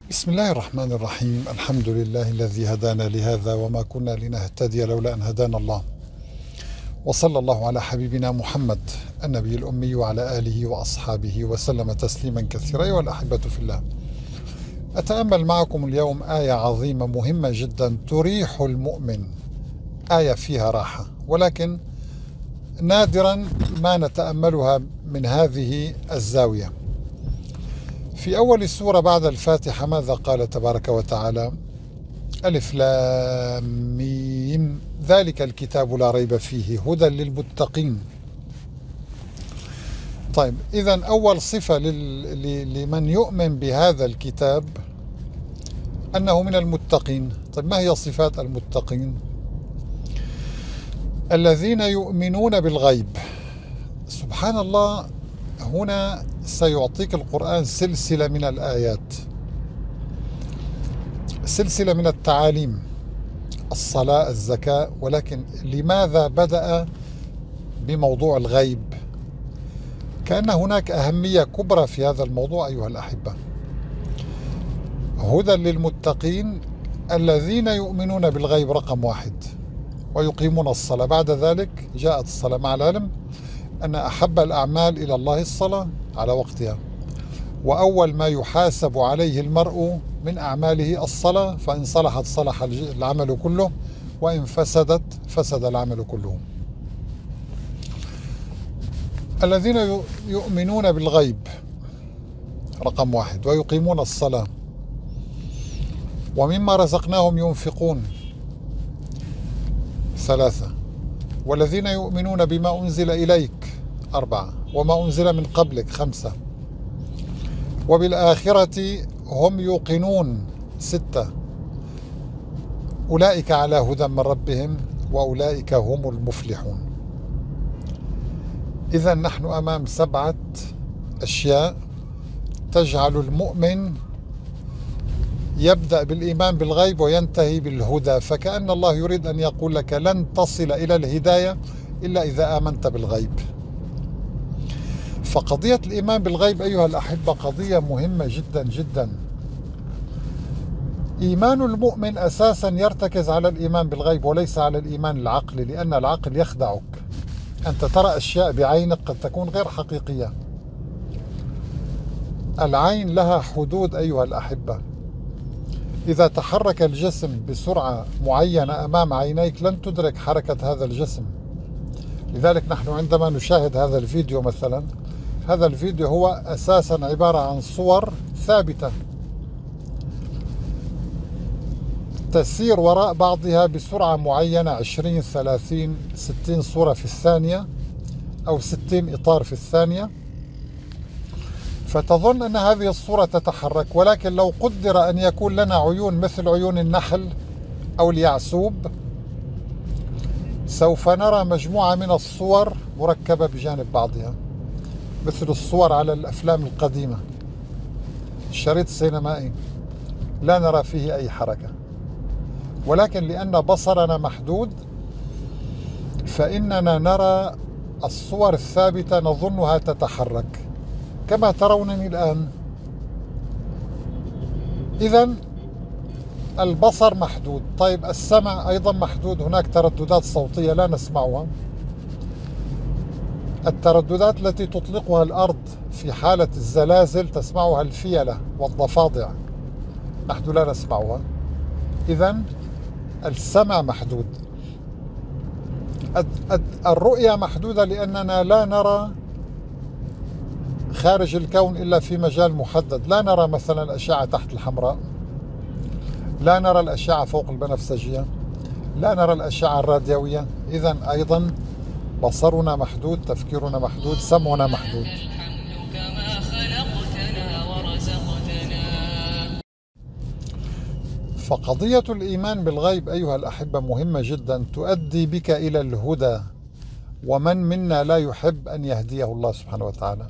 بسم الله الرحمن الرحيم. الحمد لله الذي هدانا لهذا وما كنا لنهتدي لولا أن هدانا الله، وصلى الله على حبيبنا محمد النبي الأمي وعلى آله وأصحابه وسلم تسليما كثيرا. أيها الأحبة في الله، أتأمل معكم اليوم آية عظيمة مهمة جدا تريح المؤمن، آية فيها راحة، ولكن نادرا ما نتأملها من هذه الزاوية. في أول السورة بعد الفاتحة ماذا قال تبارك وتعالى؟ ألف لام ميم ذلك الكتاب لا ريب فيه هدى للمتقين. طيب، إذن أول صفة لمن يؤمن بهذا الكتاب أنه من المتقين. طيب، ما هي صفات المتقين؟ الذين يؤمنون بالغيب. سبحان الله، هنا سيعطيك القرآن سلسلة من الآيات، سلسلة من التعاليم، الصلاة، الزكاة، ولكن لماذا بدأ بموضوع الغيب؟ كأن هناك أهمية كبرى في هذا الموضوع أيها الأحبة. هدى للمتقين الذين يؤمنون بالغيب رقم واحد، ويقيمون الصلاة. بعد ذلك جاءت الصلاة، مع العلم أن أحب الأعمال إلى الله الصلاة على وقتها، وأول ما يحاسب عليه المرء من أعماله الصلاة، فإن صلحت صلح العمل كله، وإن فسدت فسد العمل كله. الذين يؤمنون بالغيب رقم واحد، ويقيمون الصلاة، ومما رزقناهم ينفقون ثلاثة، والذين يؤمنون بما أنزل إليك أربعة، وما أنزل من قبلك خمسة، وبالآخرة هم يوقنون ستة، أولئك على هدى من ربهم وأولئك هم المفلحون. إذا نحن أمام 7 أشياء تجعل المؤمن يبدأ بالإيمان بالغيب وينتهي بالهدى، فكأن الله يريد أن يقول لك لن تصل إلى الهداية إلا إذا آمنت بالغيب. فقضية الإيمان بالغيب أيها الأحبة قضية مهمة جدا جدا. إيمان المؤمن أساسا يرتكز على الإيمان بالغيب وليس على الإيمان العقلي، لأن العقل يخدعك، أنت ترى أشياء بعينك قد تكون غير حقيقية. العين لها حدود أيها الأحبة، إذا تحرك الجسم بسرعة معينة أمام عينيك لن تدرك حركة هذا الجسم. لذلك نحن عندما نشاهد هذا الفيديو مثلا، هذا الفيديو هو أساسا عبارة عن صور ثابتة تسير وراء بعضها بسرعة معينة، 20 30 60 صورة في الثانية أو 60 إطار في الثانية، فتظن أن هذه الصورة تتحرك. ولكن لو قدر أن يكون لنا عيون مثل عيون النحل أو اليعسوب، سوف نرى مجموعة من الصور مركبة بجانب بعضها، مثل الصور على الأفلام القديمة، الشريط السينمائي لا نرى فيه أي حركة. ولكن لأن بصرنا محدود فإننا نرى الصور الثابتة نظنها تتحرك كما ترونني الآن. إذن البصر محدود. طيب، السمع أيضا محدود، هناك ترددات صوتية لا نسمعها، الترددات التي تطلقها الأرض في حالة الزلازل تسمعها الفيلة والضفادع، نحن لا نسمعها. إذن السمع محدود. الرؤية محدودة لأننا لا نرى خارج الكون إلا في مجال محدد، لا نرى مثلا الأشعة تحت الحمراء، لا نرى الأشعة فوق البنفسجية، لا نرى الأشعة الراديوية. إذن أيضا بصرنا محدود، تفكيرنا محدود، سمعنا محدود. فقضية الإيمان بالغيب أيها الأحبة مهمة جدا، تؤدي بك إلى الهدى، ومن منا لا يحب أن يهديه الله سبحانه وتعالى.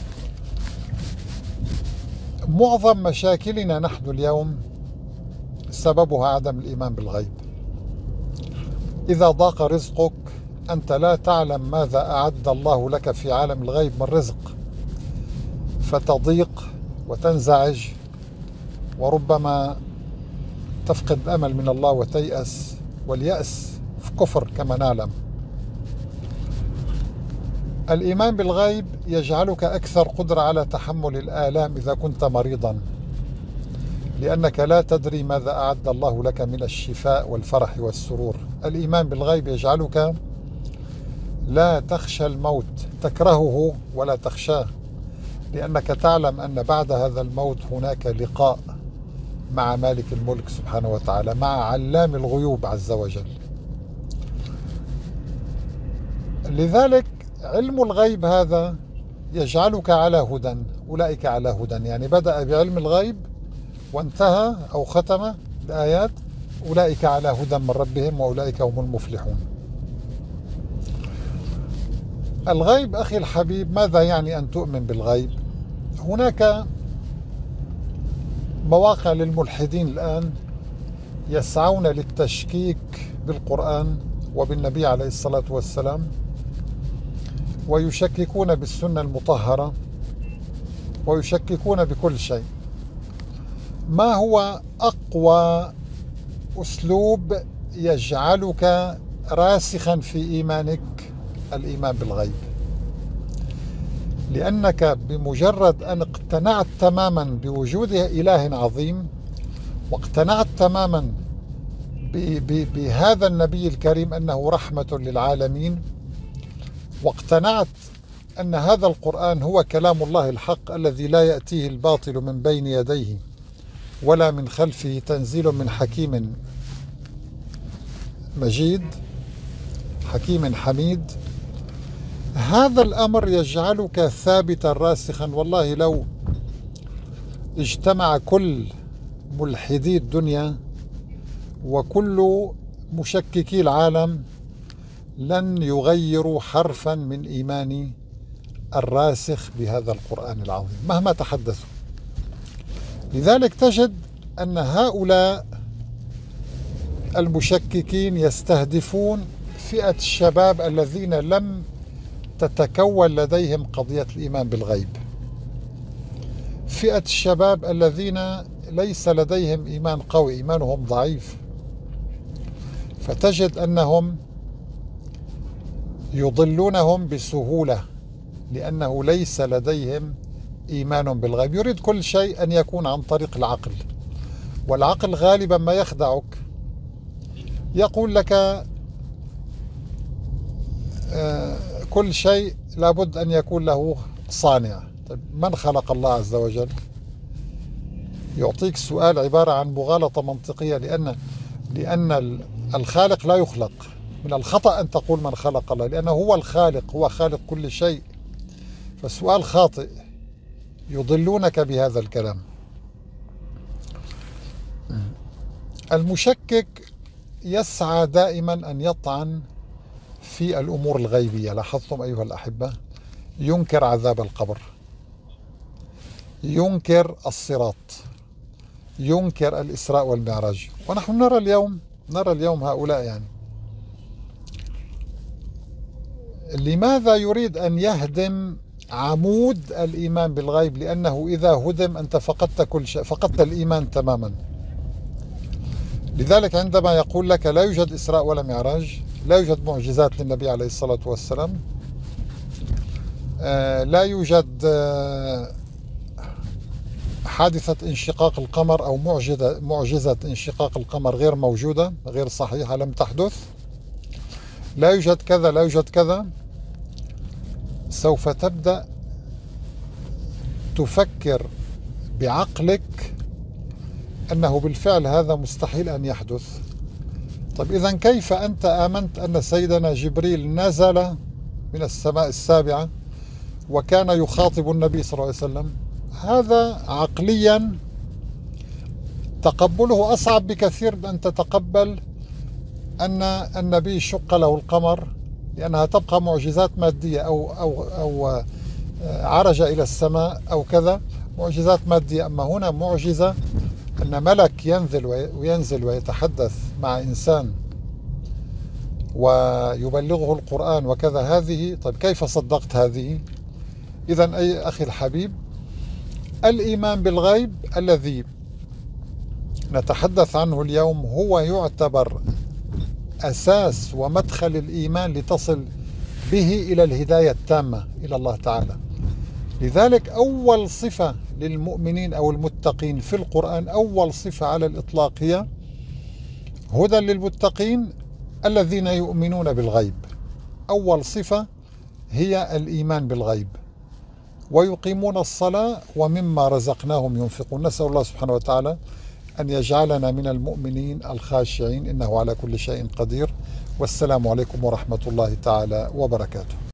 معظم مشاكلنا نحن اليوم سببها عدم الإيمان بالغيب. إذا ضاق رزقك أنت لا تعلم ماذا أعد الله لك في عالم الغيب من رزق، فتضيق وتنزعج وربما تفقد الأمل من الله وتيأس، واليأس في كفر كما نعلم. الإيمان بالغيب يجعلك أكثر قدرة على تحمل الآلام إذا كنت مريضا، لأنك لا تدري ماذا أعد الله لك من الشفاء والفرح والسرور. الإيمان بالغيب يجعلك لا تخشى الموت، تكرهه ولا تخشاه، لأنك تعلم أن بعد هذا الموت هناك لقاء مع مالك الملك سبحانه وتعالى، مع علام الغيوب عز وجل. لذلك علم الغيب هذا يجعلك على هدى، أولئك على هدى، يعني بدأ بعلم الغيب وانتهى أو ختم الآيات أولئك على هدى من ربهم وأولئك هم المفلحون. الغيب أخي الحبيب، ماذا يعني أن تؤمن بالغيب؟ هناك مواقع للملحدين الآن يسعون للتشكيك بالقرآن وبالنبي عليه الصلاة والسلام، ويشككون بالسنة المطهرة، ويشككون بكل شيء. ما هو أقوى أسلوب يجعلك راسخا في إيمانك؟ الإيمان بالغيب، لأنك بمجرد أن اقتنعت تماما بوجود إله عظيم، واقتنعت تماما بهذا النبي الكريم أنه رحمة للعالمين، واقتنعت أن هذا القرآن هو كلام الله الحق الذي لا يأتيه الباطل من بين يديه ولا من خلفه، تنزيل من حكيم مجيد، حكيم حميد، هذا الأمر يجعلك ثابتا راسخا. والله لو اجتمع كل ملحدي الدنيا وكل مشككي العالم لن يغيروا حرفا من إيماني الراسخ بهذا القرآن العظيم مهما تحدثوا. لذلك تجد أن هؤلاء المشككين يستهدفون فئة الشباب الذين لم تتكون لديهم قضية الإيمان بالغيب، فئة الشباب الذين ليس لديهم إيمان قوي، إيمانهم ضعيف، فتجد أنهم يضلونهم بسهولة لأنه ليس لديهم إيمان بالغيب. يريد كل شيء أن يكون عن طريق العقل، والعقل غالبا ما يخدعك، يقول لك كل شيء لابد أن يكون له صانع. طيب من خلق الله عز وجل؟ يعطيك سؤال عبارة عن مغالطة منطقية، لأن الخالق لا يخلق. من الخطأ أن تقول من خلق الله، لأنه هو الخالق، هو خالق كل شيء، فالسؤال خاطئ، يضلونك بهذا الكلام. المشكك يسعى دائما أن يطعن في الأمور الغيبية. لاحظتم أيها الأحبة؟ ينكر عذاب القبر، ينكر الصراط، ينكر الإسراء والمعراج. ونحن نرى اليوم هؤلاء، يعني لماذا يريد أن يهدم عمود الإيمان بالغيب؟ لأنه إذا هدم أنت فقدت كل شيء، فقدت الإيمان تماما. لذلك عندما يقول لك لا يوجد إسراء ولا معراج، لا يوجد معجزات للنبي عليه الصلاة والسلام، لا يوجد حادثة انشقاق القمر أو معجزة انشقاق القمر غير موجودة، غير صحيحة، لم تحدث، لا يوجد كذا، لا يوجد كذا، سوف تبدأ تفكر بعقلك أنه بالفعل هذا مستحيل أن يحدث. طيب إذن كيف أنت آمنت أن سيدنا جبريل نزل من السماء السابعة وكان يخاطب النبي صلى الله عليه وسلم؟ هذا عقليا تقبله أصعب بكثير من أن تتقبل أن النبي شق له القمر، لأنها تبقى معجزات مادية أو عرج إلى السماء أو كذا، معجزات مادية. أما هنا معجزة أن ملك ينزل ويتحدث مع إنسان ويبلغه القرآن وكذا، هذه طيب كيف صدقت هذه؟ إذن أي أخي الحبيب، الإيمان بالغيب الذي نتحدث عنه اليوم هو يعتبر أساس ومدخل الإيمان لتصل به إلى الهداية التامة إلى الله تعالى. لذلك أول صفة للمؤمنين أو المتقين في القرآن، أول صفة على الإطلاق هي هدى للمتقين الذين يؤمنون بالغيب. أول صفة هي الإيمان بالغيب، ويقيمون الصلاة ومما رزقناهم ينفقون. نسأل الله سبحانه وتعالى أن يجعلنا من المؤمنين الخاشعين، إنه على كل شيء قدير. والسلام عليكم ورحمة الله تعالى وبركاته.